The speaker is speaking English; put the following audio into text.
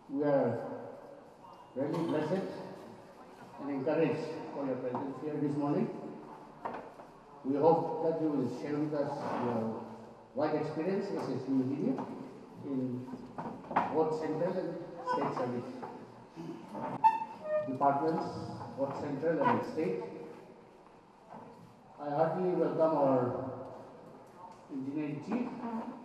We are really blessed and encouraged for your presence here this morning. We hope that you will share with us your wide experience as a SSB engineer in both central and state service departments, both central and state. I heartily welcome our engineering chief